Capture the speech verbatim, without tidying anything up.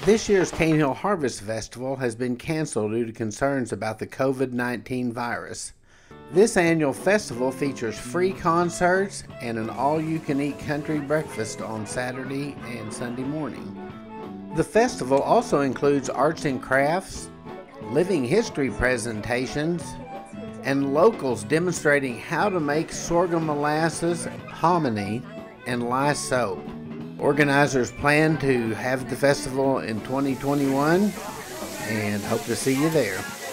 This year's Cane Hill Harvest Festival has been canceled due to concerns about the COVID nineteen virus. This annual festival features free concerts and an all-you-can-eat country breakfast on Saturday and Sunday morning. The festival also includes arts and crafts, living history presentations, and locals demonstrating how to make sorghum molasses, hominy, and lye soap. Organizers plan to have the festival in twenty twenty-one and hope to see you there.